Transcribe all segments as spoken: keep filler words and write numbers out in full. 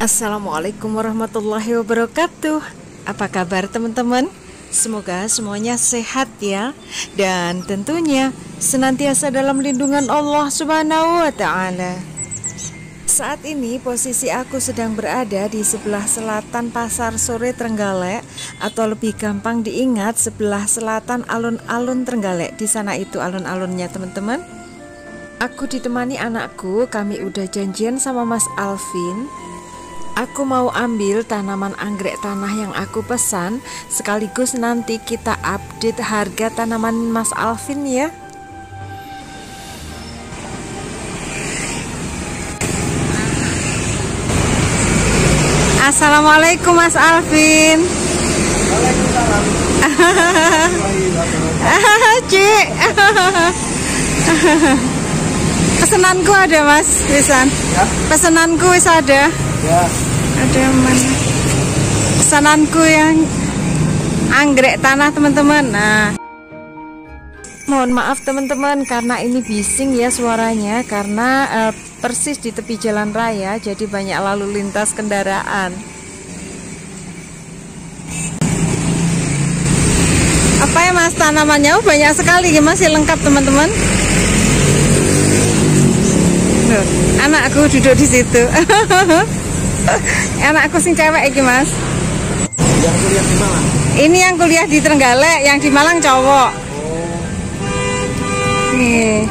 Assalamualaikum warahmatullahi wabarakatuh. Apa kabar teman-teman? Semoga semuanya sehat ya, dan tentunya senantiasa dalam lindungan Allah Subhanahu wa Ta'ala. Saat ini posisi aku sedang berada di sebelah selatan Pasar Sore Trenggalek, atau lebih gampang diingat sebelah selatan alun-alun Trenggalek. Di sana itu alun-alunnya teman-teman. Aku ditemani anakku, kami udah janjian sama Mas Alvin. Aku mau ambil tanaman anggrek tanah yang aku pesan, sekaligus nanti kita update harga tanaman Mas Alvin ya. Assalamualaikum Mas Alvin. Waalaikumsalam. Cik. Pesenanku ada Mas, wisan. Ya. Pesenanku wis ada. Ya. Ada mana? Pesananku yang anggrek tanah teman-teman. Nah, mohon maaf teman-teman karena ini bising ya suaranya, karena eh, persis di tepi jalan raya, jadi banyak lalu lintas kendaraan. Apa ya Mas tanamannya? Oh, banyak sekali ya, masih lengkap teman-teman. Anakku duduk di situ. Anakku sing cewek iki Mas. Yang kuliah di Malang. Ini yang kuliah di Trenggalek, yang di Malang cowok. Oh. Nih.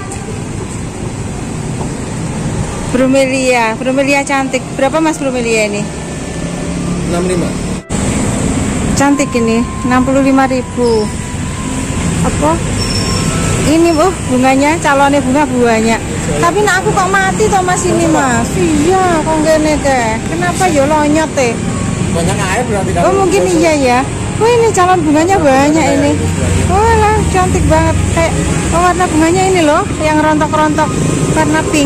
Bromelia, bromelia cantik. Berapa Mas bromelia ini? enam puluh lima. Cantik ini, enam puluh lima ribu. Apa? Ini oh bunganya, calonnya bunga banyak. Tapi nak aku kok mati toh Mas ini Mas. Iya, kok ngene ke. Kenapa ya lonyot teh? Banyak air berarti. Oh mungkin iya ya. Oh ini calon bunganya banyak ini. Oh lah cantik banget. Kayak oh, warna bunganya ini loh, yang rontok-rontok warna pink.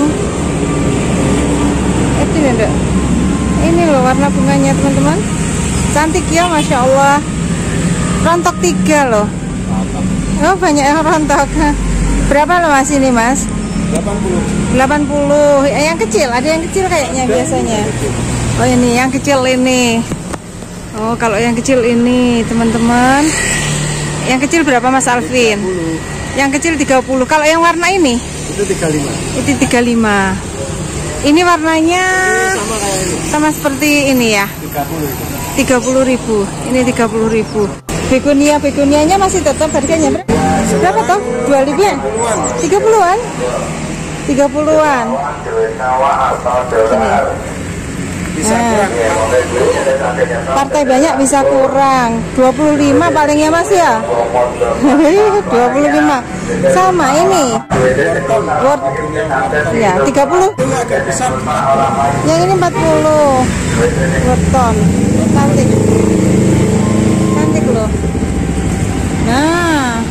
Itu enggak? Ini loh warna bunganya teman-teman. Cantik ya, masya Allah. Rontok tiga loh. Oh banyak yang rontok. Berapa loh Mas ini Mas? delapan puluh. delapan puluh. Eh, yang kecil, ada yang kecil kayaknya biasanya. Oh ini yang kecil ini. Oh kalau yang kecil ini teman-teman. Yang kecil berapa Mas Alvin? tiga puluh. Yang kecil tiga puluh. Kalau yang warna ini? Itu tiga puluh lima. Itu tiga puluh lima. Ini warnanya Ini sama kayak ini. sama seperti ini ya. tiga puluh itu. tiga puluh ribu. Ini tiga puluh ribu. Begonia, begonianya masih tetap harganya berapa? Berapa toh? dua ribu ya? tiga puluhan? tiga puluhan. Bisa Nah. kurang. Partai banyak bisa kurang. dua puluh lima palingnya Mas ya? dua puluh lima. Sama ini. Word. Ya, tiga puluh. Ini agak besar. Yang ini empat puluh. Worton. Cantik. Cantik loh. Nah.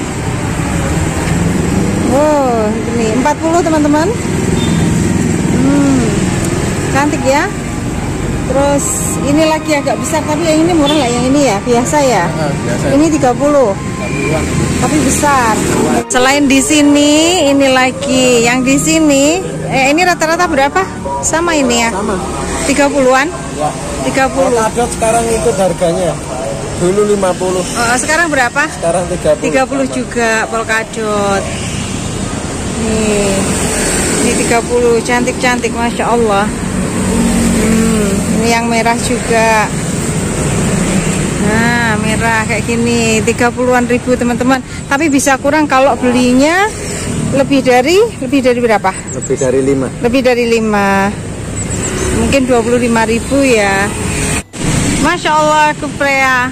Wow, ini empat puluh teman-teman. Hmm. Cantik ya. Terus ini lagi agak besar, tapi yang ini murah lah, yang ini ya biasa ya. Nah, biasa. Ini tiga puluh. tiga puluhan. Tapi besar. Selain di sini, ini lagi yang di sini. Eh ini rata-rata berapa? Sama ini ya. Sama. tiga puluhan. Ya. tiga puluh. Polkadot sekarang ikut harganya. Dulu lima puluh. Oh, sekarang berapa? Sekarang tiga puluh. tiga puluh juga polkadot. Nih. Ini tiga puluh, cantik-cantik Masya Allah. Hmm, ini yang merah juga. Nah, merah kayak gini, tiga puluhan ribu teman-teman. Tapi bisa kurang kalau belinya lebih dari lebih dari berapa? Lebih dari lima. Lebih dari lima. Mungkin dua puluh lima ribu ya. Masya Allah, kuprea.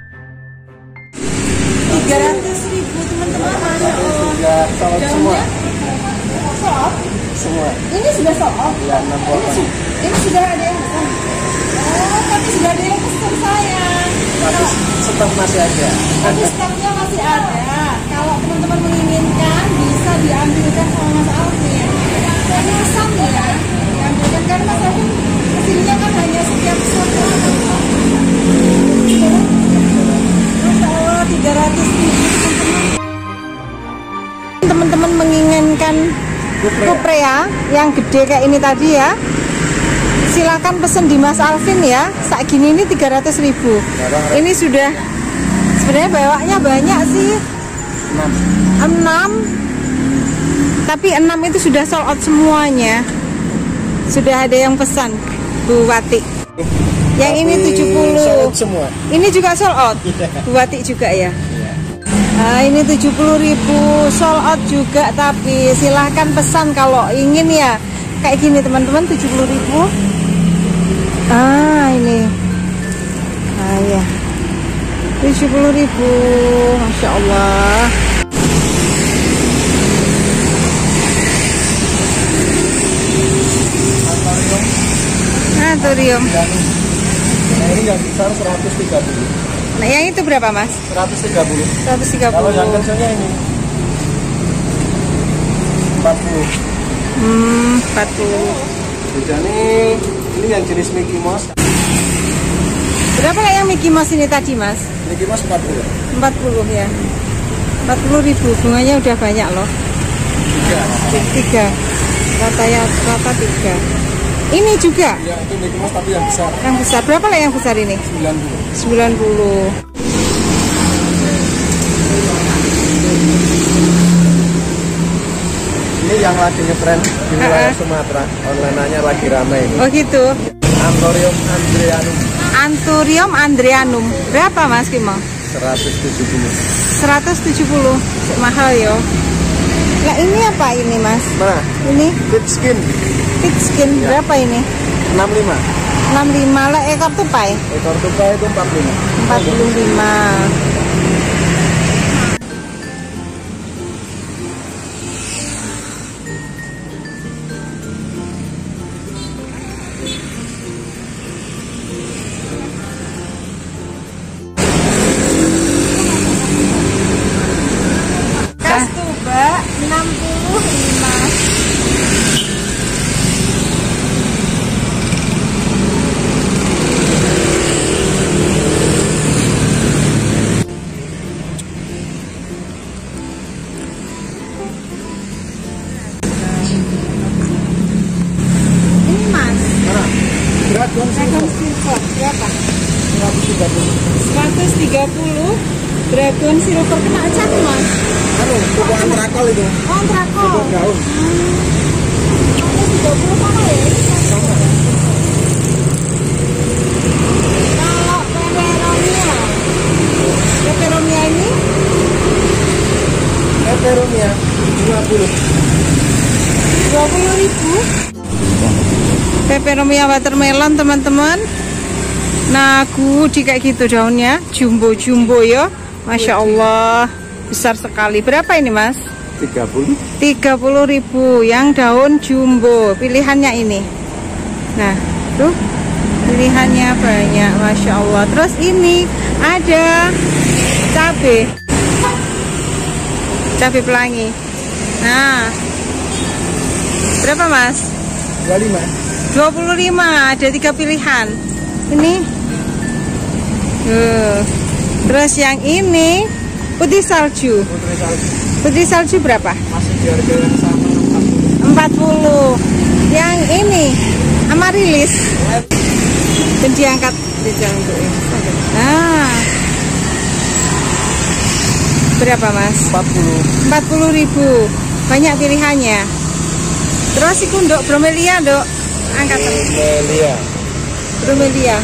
tiga ratus ribu teman-teman. Masya Allah. Ya, kalau semua. Soft? Semua. Ini sudah soft? Ya, enam potong. Ini sudah ada yang pesan. Oh, tapi sudah ada yang pesan sayang. Tapi stok masih ada. Tapi stoknya masih ada. Kalau teman-teman menginginkan, bisa diambilkan sama Mas Alvin. Ini pesan ya, diambilkan karena Mas Alvin kesininya kan hanya setiap satu. Masya Allah, tiga ratus ribu teman-teman menginginkan kuprea yang gede kayak ini tadi ya, Silakan pesen di Mas Alvin ya. Saat gini ini tiga ratus ribu. Ini sudah sebenarnya bawanya banyak sih. enam. Tapi enam itu sudah sold out semuanya. Sudah ada yang pesan Bu Wati. Yang Tapi ini tujuh puluh. sold out semua. Ini juga sold out. Bu Wati juga ya. Nah, ini tujuh puluh ribu sold out juga, tapi silahkan pesan kalau ingin ya. Kayak gini teman-teman, tujuh puluh ribu. Ah, ini. Nah, ya. tujuh puluh ribu. Masya Allah. Antorium. Nah, ini yang besar seratus tiga puluh. Nah, yang itu berapa, Mas? seratus tiga puluh. seratus tiga puluh. Kalau yang kecilnya ini empat puluh. Hmm, empat puluh. Bedanya ini yang jenis Mickey Mouse. Berapa lah yang Mickey Mouse ini tadi, Mas? Mickey Mouse empat puluh. empat puluh ya. empat puluh ribu. Bunganya udah banyak loh. Tiga. Tiga. Rata ya, rata tiga. Ini juga. Ya, itu Mickey Mouse tapi yang besar. Yang besar. Berapa lah yang besar ini? sembilan puluh. sembilan puluh. Ini yang lagi ngetren di wilayah Sumatera. Online-nya lagi ramai ini. Oh gitu. Antorium Andreanum Anthurium andreanum. Berapa, Mas Kimong? seratus tujuh puluh. seratus tujuh puluh. Mahal yo. Nah, ini apa ini, Mas? Mana? Ini Fit skin pig skin. Berapa ini? enam puluh lima. enam puluh lima lah ekor tupai. Ekor tupai itu empat puluh lima. empat puluh lima. Kastuba enam puluh lima. Ini, Mas. Mana? Dragon Dragon Silver Silver berapa? seratus tiga puluh. seratus tiga puluh. Dragon Silver kena cat, Mas. Anu, buku antrakol itu. Oh, trakol. Buku daun. seratus tiga puluh sama ya? Sama. Kalau peperomia. Peperomia ini Eperomia lima puluh. dua puluh ribu. Peperomia watermelon, teman-teman. Nagu di kayak gitu daunnya, jumbo-jumbo ya. Masya Allah, besar sekali. Berapa ini, Mas? tiga puluh. tiga puluh ribu yang daun jumbo. Pilihannya ini. Nah, tuh pilihannya banyak, Masya Allah. Terus ini ada cabai, cabai pelangi. Nah, berapa, Mas? dua puluh lima. dua puluh lima. Ada tiga pilihan. Ini uh. Terus yang ini putih salju. Putri salju. Putih salju berapa? Masih di harga yang sama empat puluh. Yang ini amarilis. Dan diangkat di jalan untuk ini. Nah, berapa, Mas? empat puluh. empat puluh ribu. Banyak pilihannya. Terus si kunduk bromelia, Dok. Angkat. Melia. Bromelia.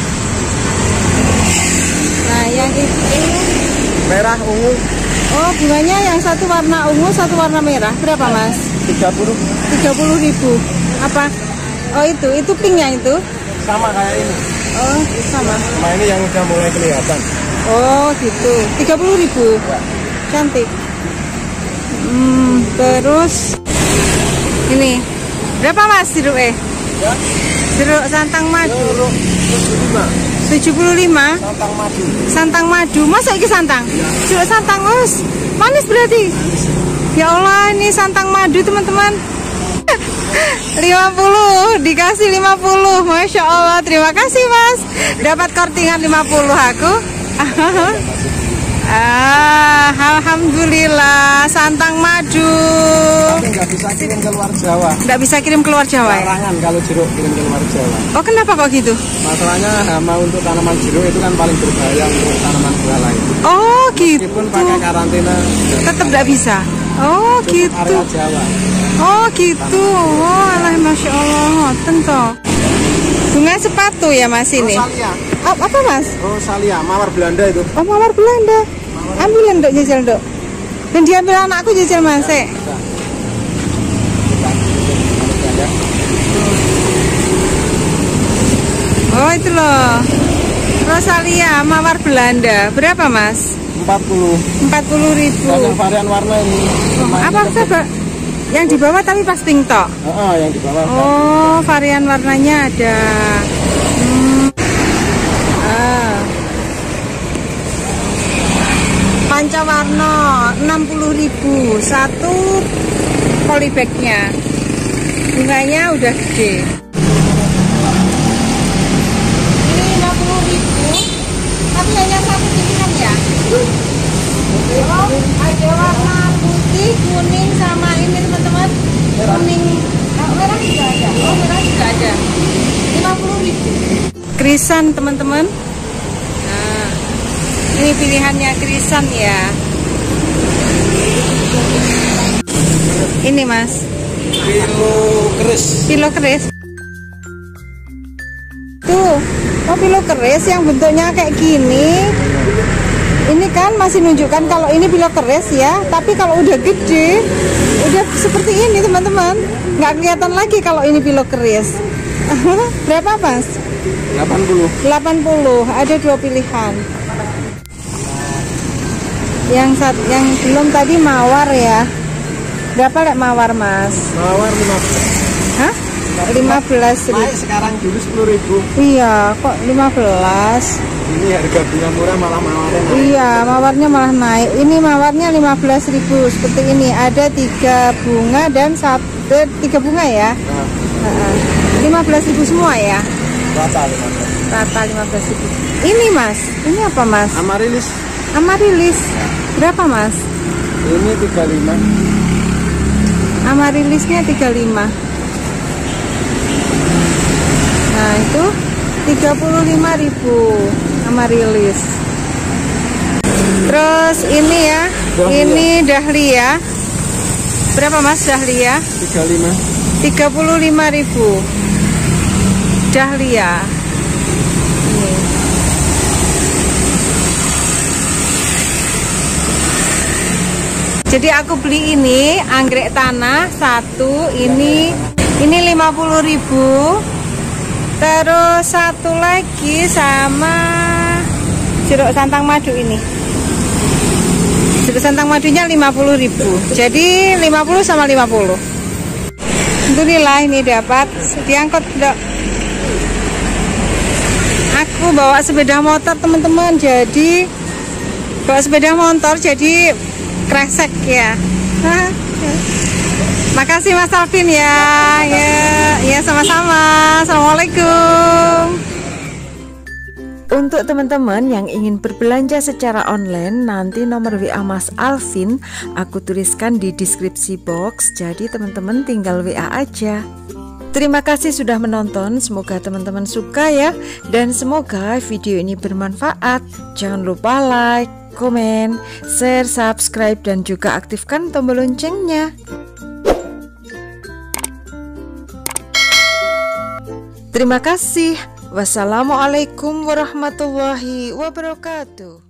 Nah, yang itu Merah ungu oh, bunganya yang satu warna ungu, satu warna merah. Berapa, Mas? tiga puluh. tiga puluh ribu. Apa? Oh, itu, itu pinknya itu. Sama kayak ini. Oh, sama. Sama ini yang udah mulai kelihatan. Oh, gitu. tiga puluh ribu. Cantik. Hmm, terus ini. Berapa, Mas jeruk eh? Ya. Jeruk santang madu. Jeruk tujuh puluh lima. tujuh puluh lima. Santang madu. Santang madu. Masa ini santang? Ya. Jeruk santang, Mas. Manis berarti. Ya Allah, ini santang madu, teman-teman. lima puluh, dikasih lima puluh. Masya Allah, terima kasih, Mas. Dapat kortingan lima puluh aku. Ah, alhamdulillah, santang madu. Tapi nggak bisa kirim ke luar Jawa. Nggak bisa kirim keluar Jawa ya? Larangan kalau jeruk kirim ke luar Jawa. Oh, kenapa kok gitu? Masalahnya hama untuk tanaman jeruk itu kan paling berbahaya untuk tanaman buah lain. Oh, gitu. Meskipun pakai karantina, Tetap nggak bisa. Oh, gitu. Area Jawa. Oh, gitu. Oh, alah, masya Allah, tentu. Bunga sepatu ya Mas ini? Rosalia. Oh, apa Mas? Rosalia, mawar Belanda itu. Oh, mawar Belanda. Ambilin dok, jajal dok. Dan diambil anakku jajal Mas. Ya, bisa. Oh, itu loh. Rosalia, mawar Belanda. Berapa Mas? empat puluh. empat puluh ribu. Banyak varian warna ini. Oh, apa coba? Yang di bawah tapi pas pink tok. Oh, oh, yang di bawah. Oh, varian warnanya ada. Hmm. Ah. Pancawarna enam puluh ribu satu polybagnya. Bunganya udah gede. Ini lima puluh ribu, tapi hanya satu pilihan ya. Oh, ada warna putih, kuning sama ini teman-teman. Kuning, oh, merah juga ada. Oh, merah juga ada. lima puluh ribu. Krisan teman-teman. Nah, ini pilihannya krisan ya. Ini Mas. Pilo keris. Pilo keris. Tuh, oh pilo keris yang bentuknya kayak gini. Ini kan masih nunjukkan kalau ini pilo keris ya, tapi kalau udah gede, udah seperti ini teman-teman. Nggak kelihatan lagi kalau ini pilo keris. Berapa Mas? delapan puluh. delapan puluh, ada dua pilihan. Yang saat yang belum tadi mawar ya. Berapa lek mawar Mas? Mawar lima belas. Hah? lima belas ribu. Naik sekarang dulu sepuluh ribu. Iya, kok lima belas? Ini harga bunga murah malah mawarnya naik. Iya, mawarnya malah naik. Ini mawarnya lima belas ribu seperti ini. Ada tiga bunga dan satu tiga bunga ya. Nah, lima belas ribu semua ya. rata lima belas. Rata lima belas ribu. Ini Mas, ini apa Mas? Amarilis. Amarilis. Berapa Mas? Ini tiga puluh lima. Amarilisnya tiga puluh lima. Nah, itu tiga puluh lima ribu amarilis. Terus ini ya, Dahlia. ini dahlia. Berapa Mas dahlia? tiga puluh lima. tiga puluh lima ribu. Dahlia. Ini. Jadi aku beli ini anggrek tanah satu, ini ini lima puluh ribu. Terus satu lagi sama jeruk santang madu ini. Jeruk santang madunya lima puluh ribu. Jadi lima puluh sama lima puluh. Alhamdulillah ini dapat diangkut, Dok. Aku bawa sepeda motor, teman-teman. Jadi bawa sepeda motor jadi kresek ya. Makasih Mas Alvin ya. Ya, ya sama-sama. Assalamualaikum. Untuk teman-teman yang ingin berbelanja secara online, nanti nomor W A Mas Alvin aku tuliskan di deskripsi box. Jadi teman-teman tinggal W A aja. Terima kasih sudah menonton. Semoga teman-teman suka ya. Dan semoga video ini bermanfaat. Jangan lupa like, komen, share, subscribe, dan juga aktifkan tombol loncengnya. Terima kasih. Wassalamualaikum warahmatullahi wabarakatuh.